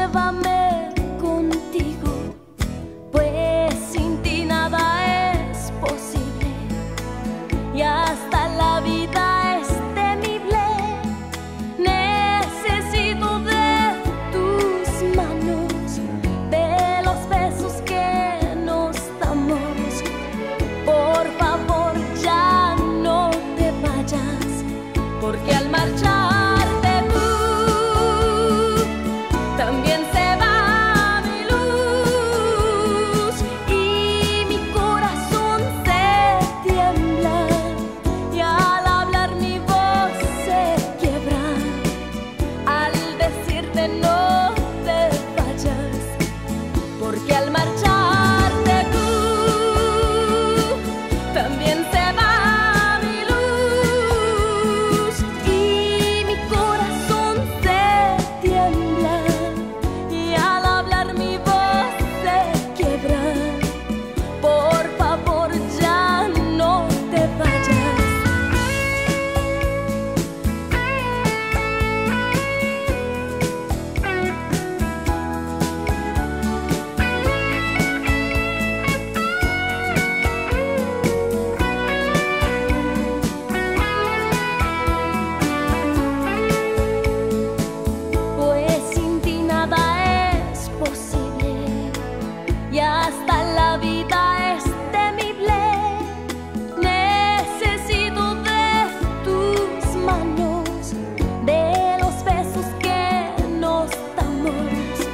llévame contigo, pues sin ti nada es posible y hasta la vida es temible. Necesito de tus manos, de los besos que nos damos. Por favor, ya no te vayas, porque al marcharte tú, también se va mi luz y mi corazón se tiembla y al hablar mi voz se quiebra al decirte no te vayas, porque al marcharte tú, también se va mi luz y mi corazón se tiembla y al hablar mi voz se quiebra. Por favor, ya no te vayas. Pues sin ti nada es posible y hasta la vida es temible. Necesito de tus manos, de los besos que nos damos.